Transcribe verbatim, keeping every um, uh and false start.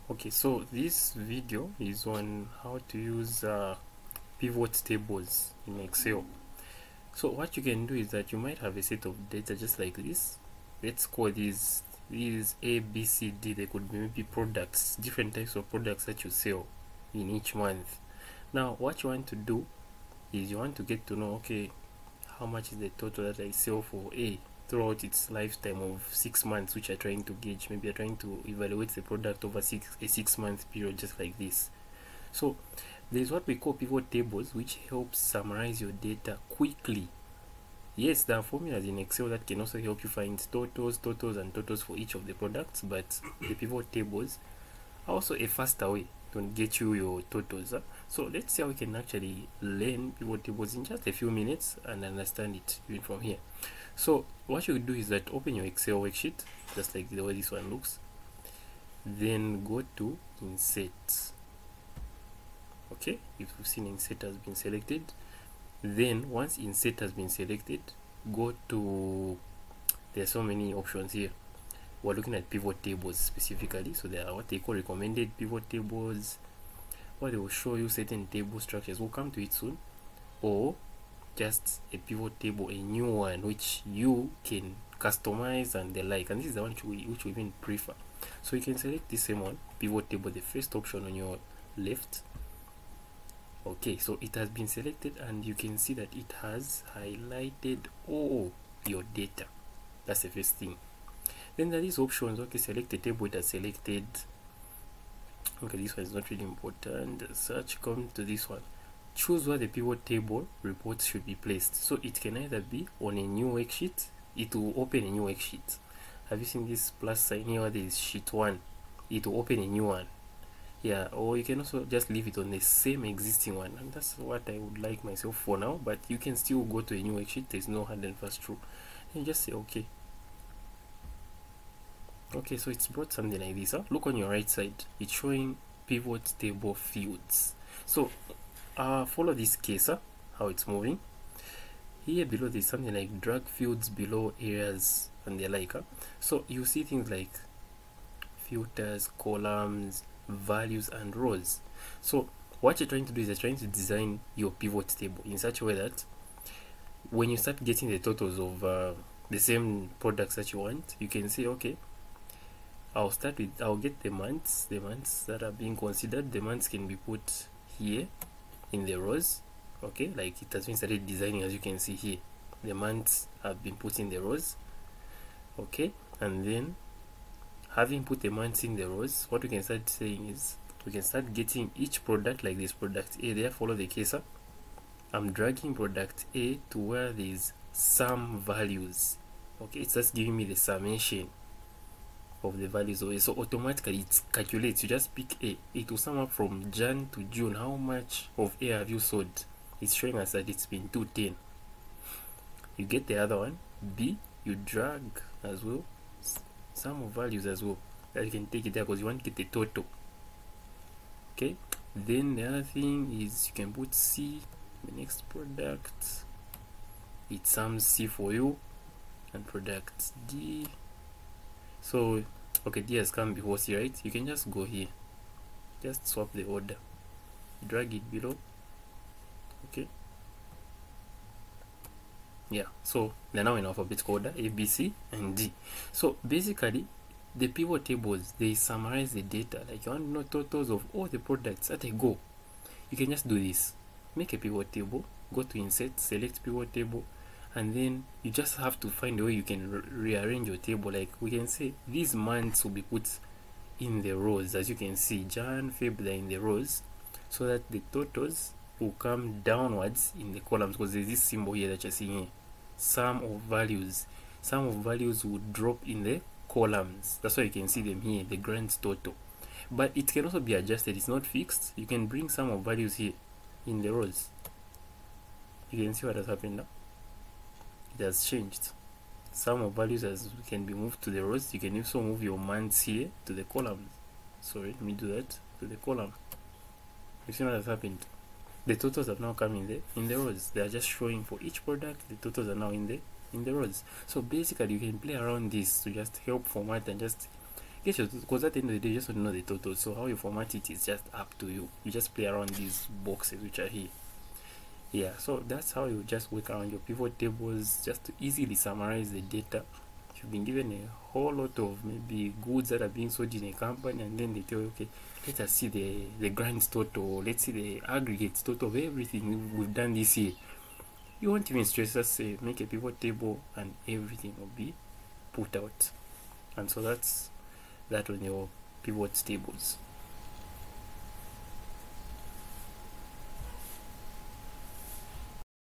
Okay, so this video is on how to use uh, pivot tables in Excel. So what you can do is that you might have a set of data just like this. Let's call these these A, B, C, D. They could be maybe products, different types of products that you sell in each month. Now what you want to do is you want to get to know, okay, how much is the total that I sell for A throughout its lifetime of six months, which are trying to gauge. Maybe you're trying to evaluate the product over six a six month period, just like this. So there's what we call pivot tables, which helps summarize your data quickly. Yes, there are formulas in Excel that can also help you find totals, totals, and totals for each of the products, but the pivot tables are also a faster way to get you your totals. Huh? So let's see how we can actually learn pivot tables in just a few minutes and understand it even from here. So what you do is that open your Excel worksheet, just like the way this one looks. Then go to Insert. Okay, if you've seen Insert has been selected, then once Insert has been selected, go to, there are so many options here. We're looking at pivot tables specifically, so there are what they call recommended pivot tables, where they will show you certain table structures. We'll come to it soon. Or just a pivot table, a new one which you can customize and the like, and this is the one which we, which we even prefer. So you can select the same one, pivot table, the first option on your left. Okay, so it has been selected and you can see that it has highlighted all your data. That's the first thing. Then there are these options. Okay, select the table, it has selected. Okay, this one is not really important. Search, come to this one. Choose where the pivot table reports should be placed. So it can either be on a new worksheet, it will open a new worksheet. Have you seen this plus sign here? There is sheet one, it will open a new one. Yeah, or you can also just leave it on the same existing one, and that's what I would like myself for now. But you can still go to a new worksheet, there's no hard and fast rule, and you just say okay. Okay, so it's brought something like this. Huh? Look on your right side, it's showing pivot table fields. So uh, follow this case, huh? How it's moving. Here below there's something like drag fields below areas and the like. Huh? So you see things like filters, columns, values, and rows. So what you're trying to do is you're trying to design your pivot table in such a way that when you start getting the totals of uh, the same products that you want, you can say, okay, I'll start with, I'll get the months, the months that are being considered. The months can be put here in the rows. Okay, like it has been started designing, as you can see here. The months have been put in the rows. Okay, and then having put the months in the rows, what we can start saying is we can start getting each product, like this product A there. Follow the case up. I'm dragging product A to where there's some values. Okay, it's just giving me the summation of the values of A. So automatically it calculates. You just pick A, it will sum up from Jan to June. How much of A have you sold? It's showing us that it's been two ten. You get the other one, B, you drag as well some of values as well, that you can take it there because you want to get the total. Okay, then the other thing is you can put C, the next product, it sums C for you, and product D. So okay, D has come before C, right? You can just go here, just swap the order, drag it below. Okay, yeah, so they're now in alphabetical order, A, B, C, and D. So basically the pivot tables, they summarize the data. Like you want to know totals of all the products at a go, you can just do this. Make a pivot table, go to Insert, select pivot table, and then you just have to find a way you can re rearrange your table. Like we can say these months will be put in the rows, as you can see, Jan, Feb, they're in the rows, so that the totals will come downwards in the columns, because there's this symbol here that you're seeing here. Sum of values, sum of values would drop in the columns. That's why you can see them here, the grand total. But it can also be adjusted, it's not fixed. You can bring sum of values here in the rows. You can see what has happened now. It has changed. Sum of values as can be moved to the rows. You can also move your months here to the columns. Sorry, let me do that, to the column. You see what has happened? The totals have now come in the in the rows. They are just showing for each product. The totals are now in the in the rows. So basically you can play around this to just help format and just get your, because at the end of the day you just want to know the total. So how you format it is just up to you. You just play around these boxes which are here. Yeah, so that's how you just work around your pivot tables, just to easily summarize the data. You've been given a whole lot of maybe goods that are being sold in a company, and then they tell you, okay, let us see the the grinds total, let's see the aggregates total of everything we've, we've done this year. You won't even stress, just say make a pivot table and everything will be put out. And so that's that on your pivot tables.